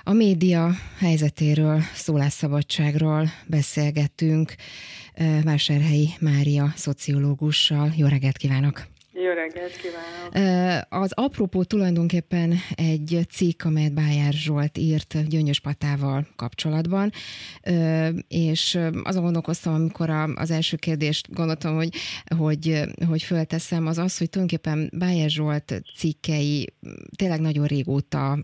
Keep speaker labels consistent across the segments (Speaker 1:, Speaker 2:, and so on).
Speaker 1: A média helyzetéről, szólásszabadságról beszélgettünk Vásárhelyi Mária szociológussal. Jó reggelt kívánok!
Speaker 2: Jó reggelt kívánok!
Speaker 1: Az apropó tulajdonképpen egy cikk, amelyet Bájár Zsolt írt Gyöngyös Patával kapcsolatban, és azon gondolkoztam, amikor az első kérdést gondoltam, hogy fölteszem, az az, hogy tulajdonképpen Bájár Zsolt cikkei tényleg nagyon régóta,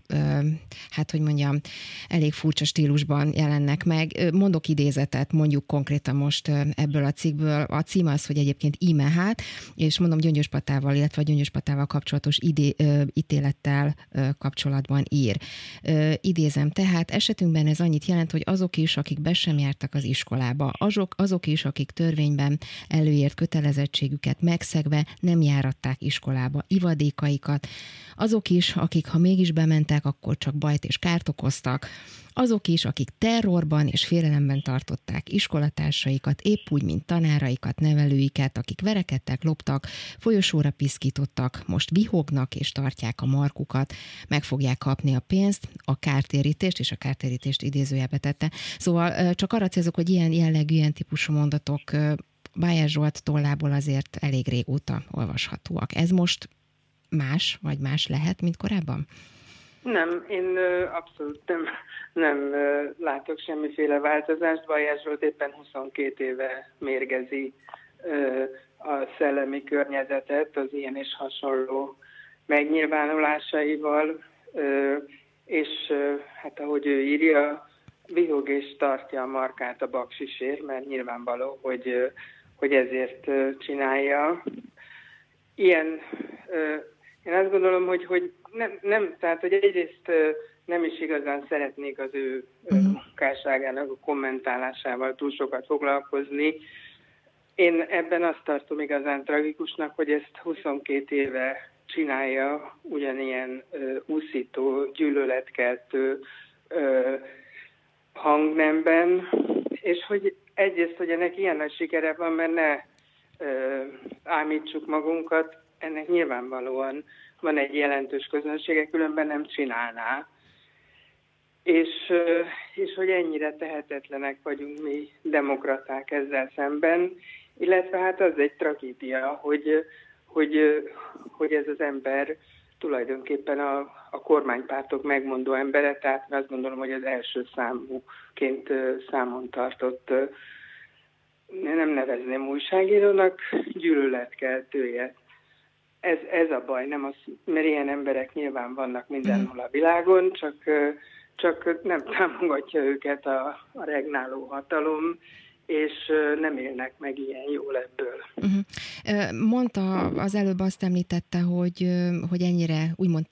Speaker 1: elég furcsa stílusban jelennek meg. Mondok idézetet, mondjuk konkrétan most ebből a cikkből. A cím az, hogy egyébként íme hát, és mondom Gyöngyös Patával, illetve a Gyöngyös Patával kapcsolatos ítélettel kapcsolatban ír. Idézem, tehát esetünkben ez annyit jelent, hogy azok is, akik be sem jártak az iskolába, azok is, akik törvényben előírt kötelezettségüket megszegve nem járatták iskolába ivadékaikat, azok is, akik ha mégis bementek, akkor csak bajt és kárt okoztak, azok is, akik terrorban és félelemben tartották iskolatársaikat, épp úgy, mint tanáraikat, nevelőiket, akik verekedtek, loptak, folyosóra piszkítottak, most vihognak és tartják a markukat, meg fogják kapni a pénzt, a kártérítést, és a kártérítést idézőjelbe tette. Szóval csak arra célzok, hogy ilyen jellegű, ilyen típusú mondatok Bájár Zsolt tollából azért elég régóta olvashatóak. Ez most más, vagy más lehet, mint korábban?
Speaker 2: Nem, én abszolút nem látok semmiféle változást. Bájár Zsolt éppen 22 éve mérgezi a szellemi környezetet az ilyen és hasonló megnyilvánulásaival, és hát ahogy ő írja, vihog és tartja a markát a baksisért, mert nyilvánvaló, hogy ezért csinálja. Ilyen, én azt gondolom, hogy nem, tehát hogy egyrészt nem is igazán szeretnék az ő munkásságának a kommentálásával túl sokat foglalkozni. Én ebben azt tartom igazán tragikusnak, hogy ezt 22 éve csinálja ugyanilyen úszító, gyűlöletkeltő hangnemben, és hogy egyrészt, hogy ennek ilyen nagy sikere van, mert ne ámítsuk magunkat, ennek nyilvánvalóan van egy jelentős közönsége, különben nem csinálná. És hogy ennyire tehetetlenek vagyunk mi demokraták ezzel szemben, illetve hát az egy tragédia, hogy ez az ember tulajdonképpen a kormánypártok megmondó embere, tehát azt gondolom, hogy az első számúként számon tartott, nem nevezném újságírónak, gyűlöletkeltője. Ez a baj, nem az, mert ilyen emberek nyilván vannak mindenhol a világon, csak nem támogatja őket a regnáló hatalom, és nem élnek meg ilyen jól ebből.
Speaker 1: Mondta, az előbb azt említette, hogy ennyire úgymond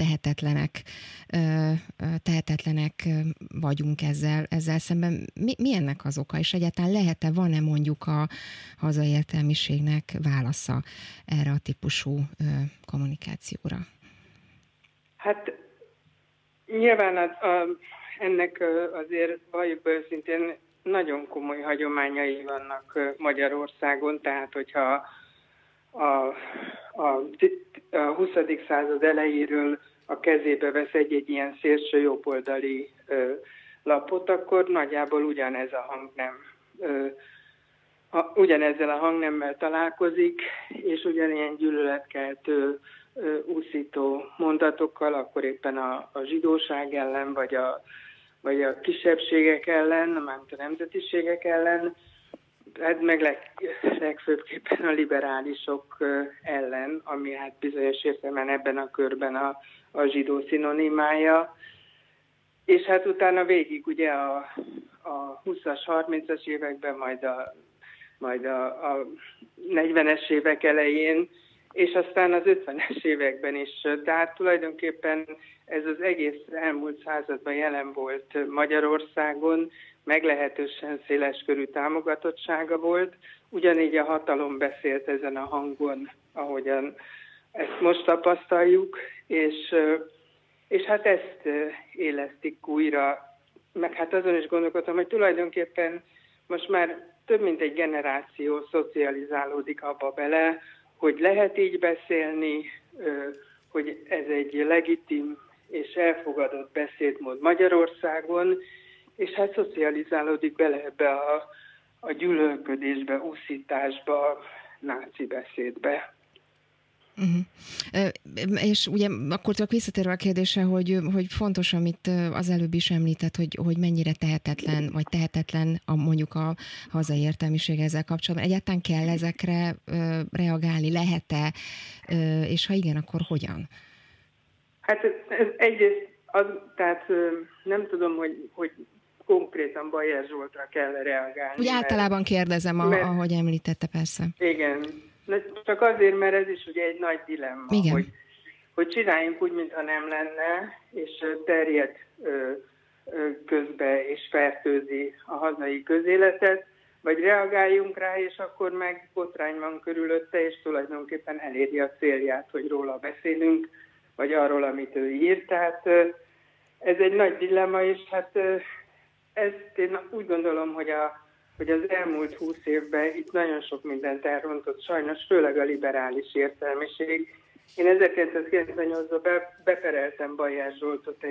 Speaker 1: tehetetlenek vagyunk ezzel szemben. Mi ennek az oka? És egyáltalán lehet-e, van-e mondjuk a hazai értelmiségnek válasza erre a típusú kommunikációra? Hát
Speaker 2: nyilván ennek azért valljuk be őszintén nagyon komoly hagyományai vannak Magyarországon, tehát hogyha a 20. század elejéről a kezébe vesz egy ilyen szélső jobboldali lapot, akkor nagyjából ugyanezzel a hangnemmel találkozik, és ugyanilyen gyűlöletkeltő úszító mondatokkal, akkor éppen a zsidóság ellen, vagy a kisebbségek ellen, mármint a nemzetiségek ellen, hát meg legfőbbképpen a liberálisok ellen, ami hát bizonyos értelemben ebben a körben a zsidó szinonimája. És hát utána végig ugye a 20-as, 30-as években, majd a 40-es évek elején, és aztán az 50-es években is. Tehát tulajdonképpen ez az egész elmúlt században jelen volt Magyarországon, meglehetősen széleskörű támogatottsága volt. Ugyanígy a hatalom beszélt ezen a hangon, ahogyan ezt most tapasztaljuk, és hát ezt élesztik újra. Meg hát azon is gondolkodtam, hogy tulajdonképpen most már több mint egy generáció szocializálódik abba bele, hogy lehet így beszélni, hogy ez egy legitim és elfogadott beszédmód Magyarországon, és hát szocializálódik bele ebbe a gyűlölködésbe, úszításba, náci beszédbe.
Speaker 1: És ugye akkor csak visszatérve a kérdésre, hogy fontos, amit az előbb is említett, hogy mennyire tehetetlen mondjuk a hazai értelmiség ezzel kapcsolatban. Egyáltalán kell ezekre reagálni, lehet-e, és ha igen, akkor hogyan?
Speaker 2: Hát ez egyrészt tehát nem tudom, hogy konkrétan Bajer Zsoltra kell reagálni.
Speaker 1: Úgy általában kérdezem, ahogy említette, persze.
Speaker 2: Igen, csak azért, mert ez is ugye egy nagy dilemma, hogy csináljunk úgy, mintha nem lenne, és terjed közbe, és fertőzi a hazai közéletet, vagy reagáljunk rá, és akkor meg botrány van körülötte, és tulajdonképpen eléri a célját, hogy róla beszélünk, vagy arról, amit ő írt. Tehát ez egy nagy dilemma, és hát ezt én úgy gondolom, hogy az elmúlt 20 évben itt nagyon sok mindent elrontott, sajnos főleg a liberális értelmiség. Én 1998-ban bepereltem Bajer Zsoltot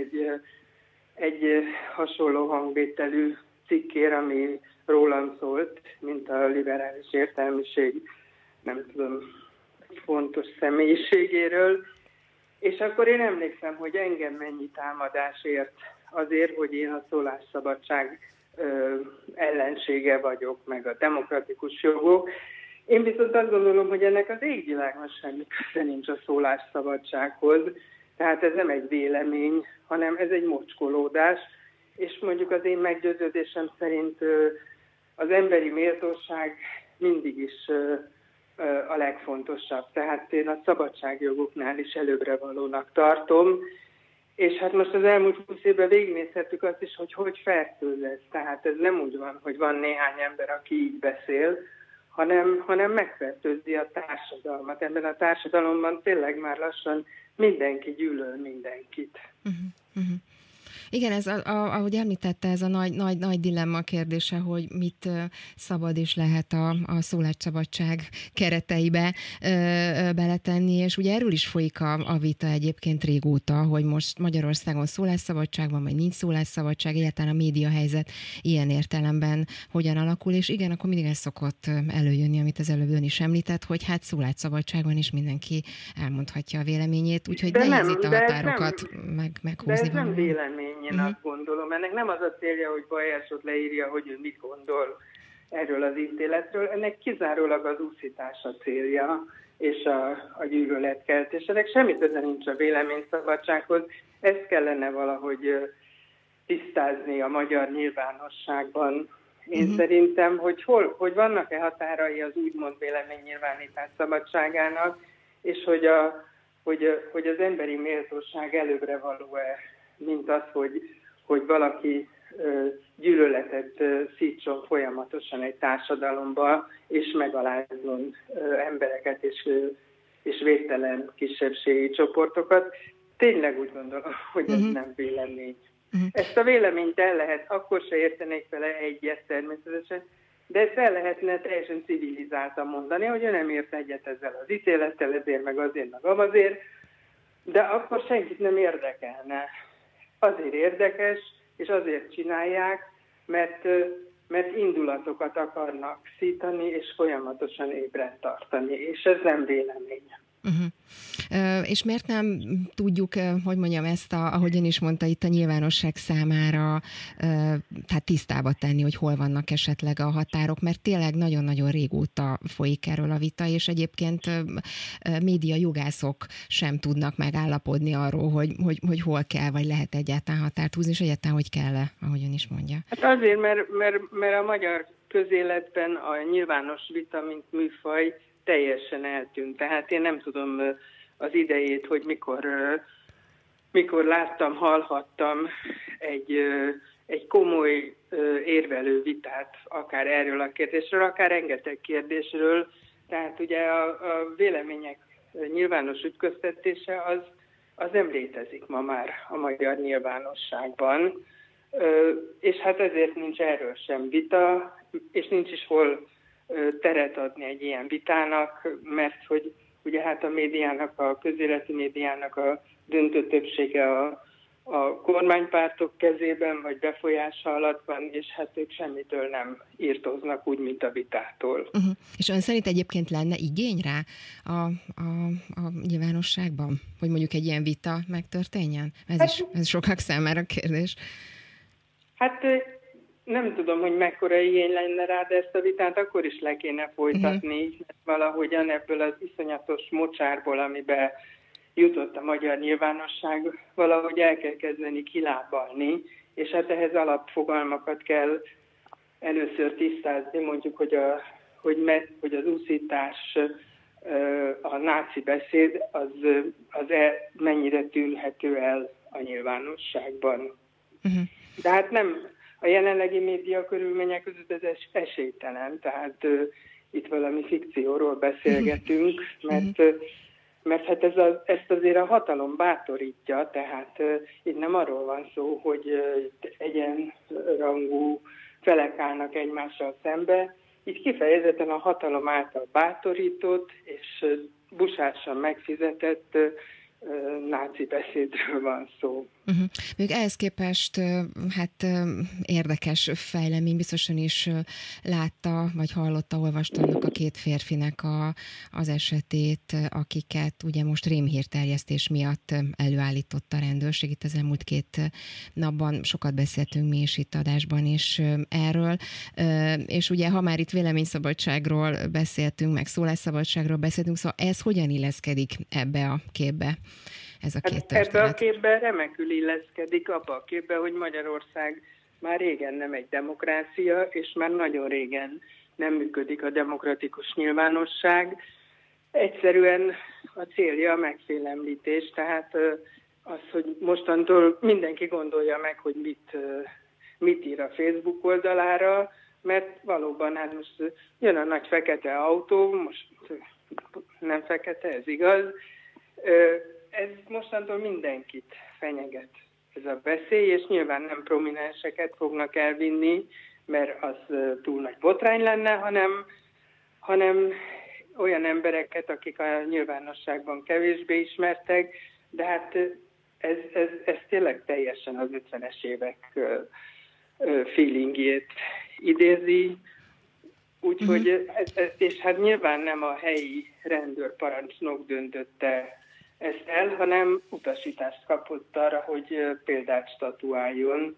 Speaker 2: egy hasonló hangvételű cikkér, ami rólam szólt, mint a liberális értelmiség, nem tudom, fontos személyiségéről. És akkor én emlékszem, hogy engem mennyi támadás ért azért, hogy én a szólásszabadság ellensége vagyok, meg a demokratikus jogok. Én viszont azt gondolom, hogy ennek az égvilágon semmi köze nincs a szólásszabadsághoz. Tehát ez nem egy vélemény, hanem ez egy mocskolódás. És mondjuk az én meggyőződésem szerint az emberi méltóság mindig is a legfontosabb. Tehát én a szabadságjogoknál is előbbre valónak tartom. És hát most az elmúlt 20 évben végignézhettük azt is, hogy fertőz ez. Tehát ez nem úgy van, hogy van néhány ember, aki így beszél, hanem megfertőzi a társadalmat. Ebben a társadalomban tényleg már lassan mindenki gyűlöl mindenkit.
Speaker 1: Igen, ez, ahogy említette, ez a nagy dilemma kérdése, hogy mit szabad és lehet a szólásszabadság kereteibe beletenni, és ugye erről is folyik a vita egyébként régóta, hogy most Magyarországon szólásszabadság van, vagy nincs szólásszabadság, egyáltalán a médiahelyzet ilyen értelemben hogyan alakul, és igen, akkor mindig ez szokott előjönni, amit az előbb ön is említett, hogy hát szólásszabadság van, és mindenki elmondhatja a véleményét, úgyhogy nehéz itt a határokat meghúzni.
Speaker 2: De ez nem vélemény. Én azt gondolom. Ennek nem az a célja, hogy Bajer Zsolt leírja, hogy ő mit gondol erről az ítéletről. Ennek kizárólag az úszítás a célja, és a gyűlöletkeltés. Ennek semmi köze nincs a véleményszabadsághoz. Ezt kellene valahogy tisztázni a magyar nyilvánosságban. Én szerintem, hogy vannak-e határai az úgymond véleménynyilvánítás szabadságának, és hogy az emberi méltóság előbbre való-e, mint az, hogy valaki gyűlöletet szítson folyamatosan egy társadalomba, és megalázzon embereket és védtelen kisebbségi csoportokat. Tényleg úgy gondolom, hogy ez nem vélemény. Ezt a véleményt el lehet, akkor se értenék vele egyet természetesen, de ezt el lehetne teljesen civilizáltan mondani, hogy ő nem ért egyet ezzel az ítélettel, ezért meg azért, meg amazért, de akkor senkit nem érdekelne. Azért érdekes, és azért csinálják, mert indulatokat akarnak szítani, és folyamatosan ébren tartani, és ez nem vélemény.
Speaker 1: És miért nem tudjuk, hogy mondjam, ezt, ahogy ön is mondta, itt a nyilvánosság számára tehát tisztába tenni, hogy hol vannak esetleg a határok, mert tényleg nagyon-nagyon régóta folyik erről a vita, és egyébként média jogászok sem tudnak megállapodni arról, hogy hol kell, vagy lehet egyáltalán határt húzni, és egyáltalán hogy kell-e, ahogy ön is mondja.
Speaker 2: Hát azért, mert a magyar közéletben a nyilvános vita, mint műfaj, teljesen eltűnt. Tehát én nem tudom az idejét, hogy mikor láttam, hallhattam egy komoly érvelő vitát, akár erről a kérdésről, akár rengeteg kérdésről. Tehát ugye a vélemények nyilvános ütköztetése az nem létezik ma már a magyar nyilvánosságban. És hát ezért nincs erről sem vita, és nincs is hol teret adni egy ilyen vitának, mert hogy ugye hát a médiának, a közéleti médiának a döntő többsége a kormánypártok kezében, vagy befolyása alatt van, és hát ők semmitől nem írtoznak úgy, mint a vitától.
Speaker 1: És ön szerint egyébként lenne igény rá a nyilvánosságban, hogy mondjuk egy ilyen vita megtörténjen? Ez sokak számára kérdés.
Speaker 2: Hát nem tudom, hogy mekkora igény lenne rá, de ezt a vitát akkor is le kéne folytatni, mert valahogyan ebből az iszonyatos mocsárból, amiben jutott a magyar nyilvánosság, valahogy el kell kezdeni kilábalni, és hát ehhez alapfogalmakat kell először tisztázni, mondjuk, hogy az úszítás, a náci beszéd, az mennyire tűrhető el a nyilvánosságban. De hát nem, a jelenlegi média körülmények között ez esélytelen, tehát itt valami fikcióról beszélgetünk, mert hát ezt azért a hatalom bátorítja, tehát itt nem arról van szó, hogy egyenrangú felek állnak egymással szembe, itt kifejezetten a hatalom által bátorított és busásan megfizetett náci beszédről van szó.
Speaker 1: Még ehhez képest hát érdekes fejlemény, biztosan is látta, vagy hallotta, olvasta annak a két férfinek az esetét, akiket ugye most rémhírterjesztés miatt előállított a rendőrség. Itt az elmúlt 2 napban sokat beszéltünk mi is itt adásban is erről, és ugye ha már itt véleményszabadságról beszéltünk, meg szólásszabadságról beszéltünk, szóval ez hogyan illeszkedik ebbe a képbe? Ez a két történet.
Speaker 2: Ebbe a képben remekül illeszkedik abba a képbe, hogy Magyarország már régen nem egy demokrácia, és már nagyon régen nem működik a demokratikus nyilvánosság. Egyszerűen a célja a megfélemlítés, tehát az, hogy mostantól mindenki gondolja meg, hogy mit ír a Facebook oldalára, mert valóban hát most jön a nagy fekete autó, most nem fekete, ez igaz, ez mostantól mindenkit fenyeget ez a veszély, és nyilván nem prominenseket fognak elvinni, mert az túl nagy botrány lenne, hanem olyan embereket, akik a nyilvánosságban kevésbé ismertek, de hát ez tényleg teljesen az 50-es évek feelingjét idézi, úgyhogy, és hát nyilván nem a helyi rendőrparancsnok döntötte ezt el, hanem utasítást kapott arra, hogy példát statuáljon,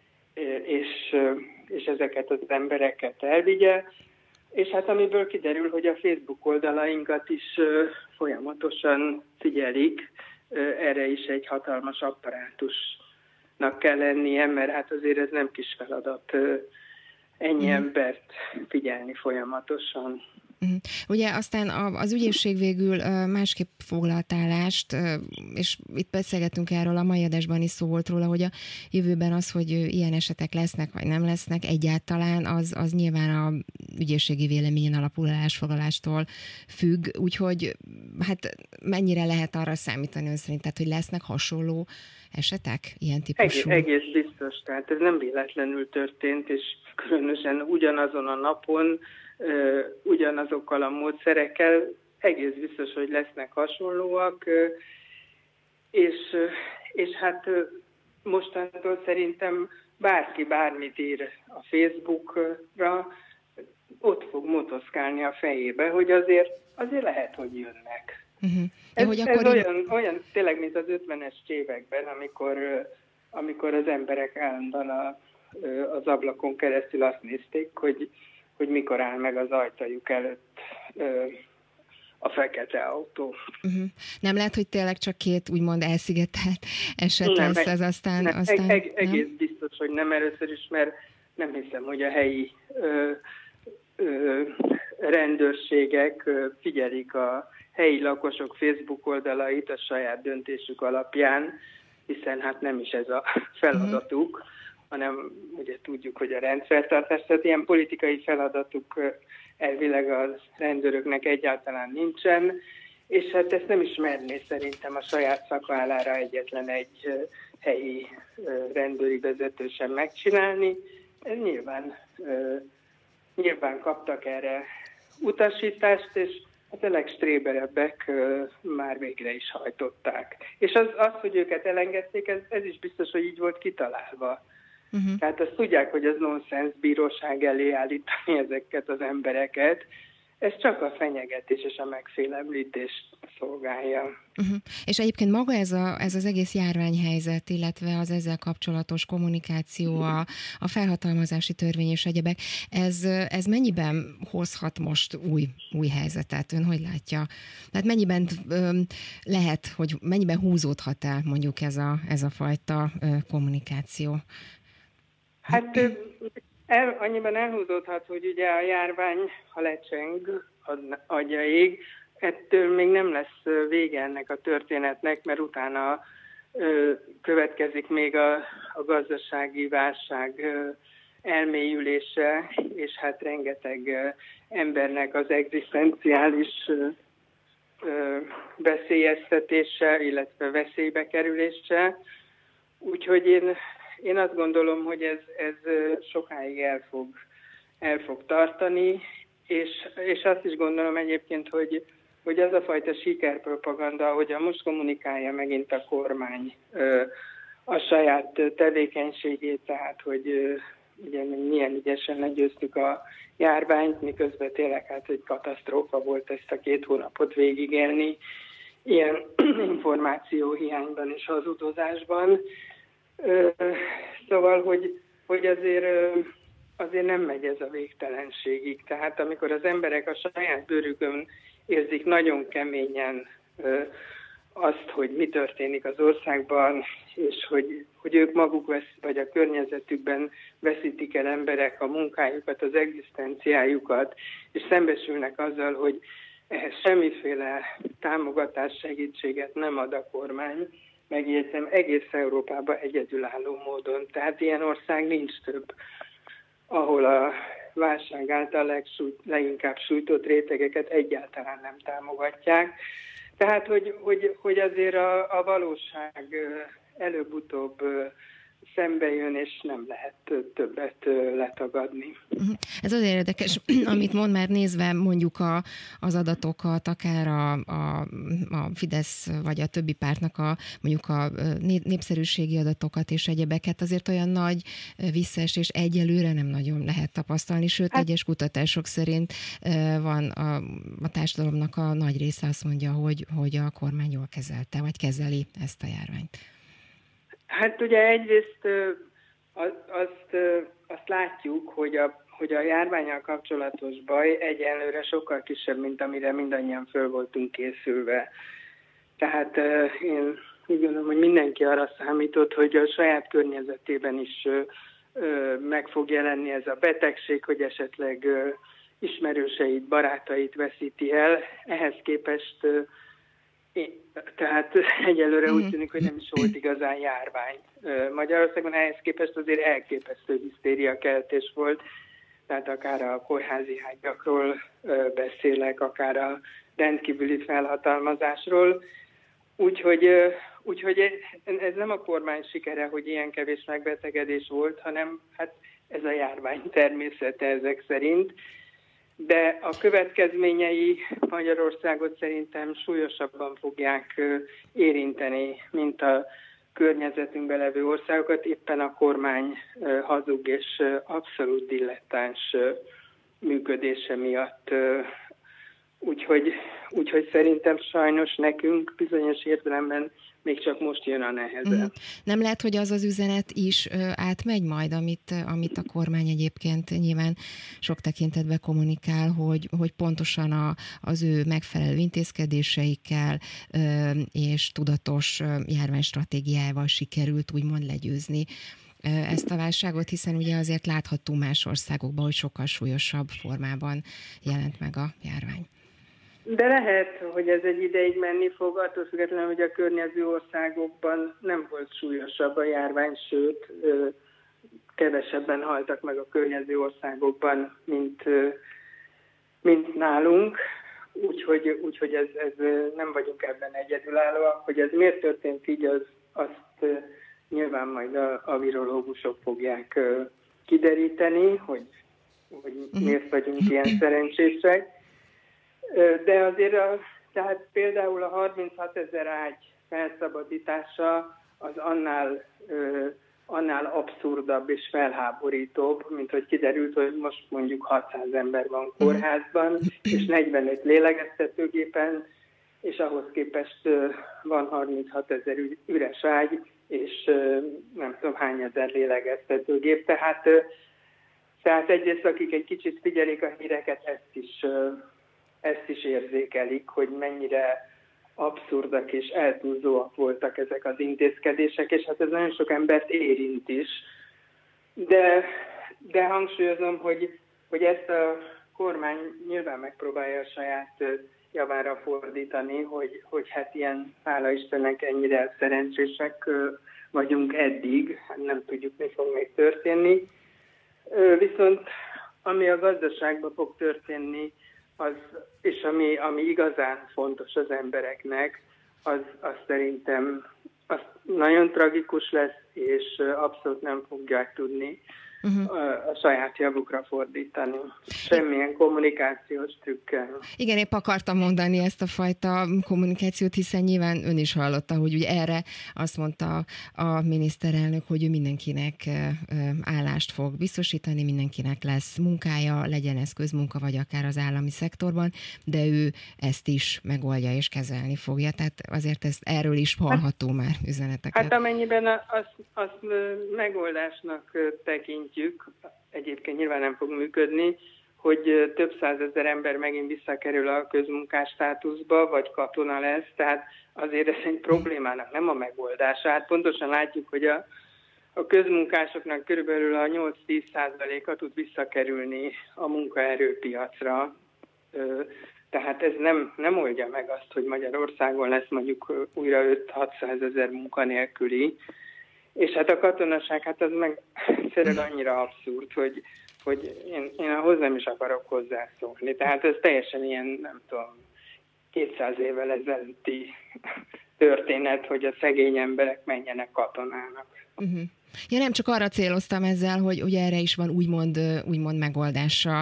Speaker 2: és ezeket az embereket elvigye. És hát amiből kiderül, hogy a Facebook oldalainkat is folyamatosan figyelik, erre is egy hatalmas apparátusnak kell lennie, mert hát azért ez nem kis feladat ennyi embert figyelni folyamatosan.
Speaker 1: Ugye aztán az ügyészség végül másképp foglalt állást, és itt beszélgettünk erről, a mai adásban is szó volt róla, hogy a jövőben az, hogy ilyen esetek lesznek, vagy nem lesznek egyáltalán, az nyilván a ügyészségi véleményen alapuló állásfoglalástól függ, úgyhogy hát mennyire lehet arra számítani ön szerint, tehát, hogy lesznek hasonló esetek, ilyen típusú?
Speaker 2: Egész biztos, tehát ez nem véletlenül történt, és különösen ugyanazon a napon, ugyanazokkal a módszerekkel, egész biztos, hogy lesznek hasonlóak, és hát mostantól szerintem bárki bármit ír a Facebookra, ott fog motoszkálni a fejébe, hogy azért lehet, hogy jönnek. Ez olyan tényleg, mint az 50-es években, amikor az emberek állandóan az ablakon keresztül azt nézték, hogy mikor áll meg az ajtajuk előtt a fekete autó.
Speaker 1: Nem lehet, hogy tényleg csak 2 úgymond elszigetelt eset lesz ez aztán
Speaker 2: egész biztos, hogy nem, először is, mert nem hiszem, hogy a helyi rendőrségek figyelik a helyi lakosok Facebook oldalait a saját döntésük alapján, hiszen hát nem is ez a feladatuk, hanem ugye tudjuk, hogy a rendszertartás, tehát ilyen politikai feladatuk elvileg az rendőröknek egyáltalán nincsen, és hát ezt nem is merné szerintem a saját szakvállára egyetlen egy helyi rendőri vezető sem megcsinálni. Nyilván kaptak erre utasítást, és hát a legstréberebbek már végre is hajtották. És az hogy őket elengedték, ez is biztos, hogy így volt kitalálva. Tehát azt tudják, hogy az nonsens bíróság elé állítani ezeket az embereket. Ez csak a fenyegetés és a megfélemlítést szolgálja.
Speaker 1: És egyébként maga ez az egész járványhelyzet, illetve az ezzel kapcsolatos kommunikáció, a felhatalmazási törvény és egyebek, ez mennyiben hozhat most új helyzetet? Ön hogy látja? Tehát mennyiben lehet, hogy mennyiben húzódhat el mondjuk ez a fajta kommunikáció?
Speaker 2: Hát annyiban elhúzódhat, hogy ugye a járvány, ha lecseng, adja ég, ettől még nem lesz vége ennek a történetnek, mert utána következik még a gazdasági válság elmélyülése, és hát rengeteg embernek az egzisztenciális veszélyeztetése, illetve veszélybe kerülése. Úgyhogy én azt gondolom, hogy ez sokáig el fog tartani, és azt is gondolom egyébként, hogy az a fajta sikerpropaganda, ahogyan most kommunikálja megint a kormány a saját tevékenységét, tehát hogy ugye milyen ügyesen legyőztük a járványt, miközben tényleg hát egy katasztrófa volt ezt a 2 hónapot végigélni, ilyen információhiányban és hazudozásban. Szóval, hogy azért nem megy ez a végtelenségig. Tehát amikor az emberek a saját bőrükön érzik nagyon keményen azt, hogy mi történik az országban, és hogy ők maguk vagy a környezetükben veszítik el emberek a munkájukat, az egzisztenciájukat, és szembesülnek azzal, hogy ehhez semmiféle támogatás, segítséget nem ad a kormány, megjegyzem, egész Európában egyedülálló módon. Tehát ilyen ország nincs több, ahol a válság által leginkább sújtott rétegeket egyáltalán nem támogatják. Tehát, hogy azért a valóság előbb-utóbb szembe jön, és nem lehet többet letagadni.
Speaker 1: Ez azért érdekes, amit mond, már nézve mondjuk az adatokat, akár a Fidesz vagy a többi pártnak mondjuk a népszerűségi adatokat és egyebeket, azért olyan nagy visszaesés egyelőre nem nagyon lehet tapasztalni, sőt, egyes kutatások szerint van a társadalomnak a nagy része azt mondja, hogy a kormány jól kezelte, vagy kezeli ezt a járványt.
Speaker 2: Hát ugye egyrészt azt látjuk, hogy a járvánnyal kapcsolatos baj egyenlőre sokkal kisebb, mint amire mindannyian föl voltunk készülve. Tehát én úgy gondolom, hogy mindenki arra számított, hogy a saját környezetében is meg fog jelenni ez a betegség, hogy esetleg ismerőseit, barátait veszíti el. Ehhez képest tehát egyelőre úgy tűnik, hogy nem is volt igazán járvány. Magyarországon ehhez képest azért elképesztő hisztériakeltés volt, tehát akár a kórházi ágyakról beszélek, akár a rendkívüli felhatalmazásról. Úgyhogy ez nem a kormány sikere, hogy ilyen kevés megbetegedés volt, hanem hát ez a járvány természete ezek szerint. De a következményei Magyarországot szerintem súlyosabban fogják érinteni, mint a környezetünkben levő országokat. Éppen a kormány hazug és abszolút dilettáns működése miatt. Úgyhogy szerintem sajnos nekünk bizonyos értelemben még csak most jön a neheze.
Speaker 1: Nem lehet, hogy az az üzenet is átmegy majd, amit a kormány egyébként nyilván sok tekintetben kommunikál, hogy pontosan az ő megfelelő intézkedéseikkel és tudatos járványstratégiával sikerült úgymond legyőzni ezt a válságot, hiszen ugye azért látható más országokban, hogy sokkal súlyosabb formában jelent meg a járvány.
Speaker 2: De lehet, hogy ez egy ideig menni fog, attól függetlenül, hogy a környező országokban nem volt súlyosabb a járvány, sőt, kevesebben haltak meg a környező országokban, mint nálunk. Úgyhogy ez nem vagyunk ebben egyedülállóak. Hogy ez miért történt így, azt nyilván majd a virológusok fogják kideríteni, hogy miért vagyunk ilyen szerencsések. De azért tehát például a 36 000 ágy felszabadítása az annál abszurdabb és felháborítóbb, mint hogy kiderült, hogy most mondjuk 600 ember van kórházban, és 45 lélegeztetőgépen, és ahhoz képest van 36 000 üres ágy, és nem tudom hány ezer lélegeztetőgép. Tehát egyrészt, akik egy kicsit figyelik a híreket, ezt is érzékelik, hogy mennyire abszurdak és eltúlzóak voltak ezek az intézkedések, és hát ez nagyon sok embert érint is. De hangsúlyozom, hogy ezt a kormány nyilván megpróbálja a saját javára fordítani, hogy hát ilyen, hála Istennek, ennyire szerencsések vagyunk eddig, hát nem tudjuk, mi fog még történni. Viszont ami a gazdaságban fog történni, és ami igazán fontos az embereknek, az szerintem az nagyon tragikus lesz, és abszolút nem fogják tudni a saját javukra fordítani. Semmilyen kommunikációs trükkel.
Speaker 1: Igen, épp akartam mondani ezt a fajta kommunikációt, hiszen nyilván ön is hallotta, hogy ugye erre azt mondta a miniszterelnök, hogy ő mindenkinek állást fog biztosítani, mindenkinek lesz munkája, legyen ez közmunka, vagy akár az állami szektorban, de ő ezt is megoldja és kezelni fogja. Tehát azért erről is hallható már üzeneteket.
Speaker 2: Hát amennyiben azt megoldásnak tekintjük, egyébként nyilván nem fog működni, hogy több százezer ember megint visszakerül a közmunkás státuszba, vagy katona lesz, tehát azért ez egy problémának nem a megoldása. Hát pontosan látjuk, hogy a közmunkásoknak körülbelül a 8-10%-a tud visszakerülni a munkaerőpiacra. Tehát ez nem oldja meg azt, hogy Magyarországon lesz mondjuk újra 5-600 ezer munkanélküli. És hát a katonaság, hát az meg szerintem annyira abszurd, hogy én ahhoz nem is akarok hozzászólni. Tehát ez teljesen ilyen, nem tudom, 200 évvel ezelőtti történet, hogy a szegény emberek menjenek katonának.
Speaker 1: Uh-huh. Ja, nem csak arra céloztam ezzel, hogy erre is van úgymond megoldása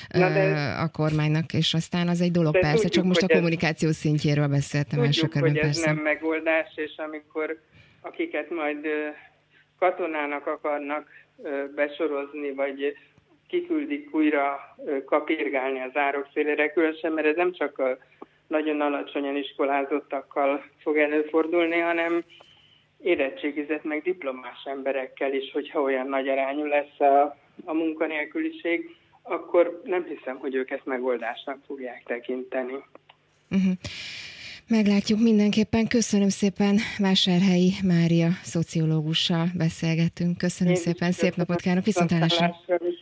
Speaker 1: a kormánynak, és aztán az egy dolog persze, tudjuk, csak most a kommunikáció szintjéről beszéltem első körben.
Speaker 2: Tudjuk, hogy ez nem megoldás, és amikor akiket majd katonának akarnak besorozni, vagy kiküldik újra kapirgálni az árok szélére, különösen, mert ez nem csak a nagyon alacsonyan iskolázottakkal fog előfordulni, hanem érettségizett meg diplomás emberekkel is, hogyha olyan nagy arányú lesz a munkanélküliség, akkor nem hiszem, hogy ők ezt megoldásnak fogják tekinteni.
Speaker 1: Uh-huh. Meglátjuk mindenképpen. Köszönöm szépen, Vásárhelyi Mária szociológussal beszélgettünk. Köszönöm szépen, szép napot kívánok, viszontlátásra!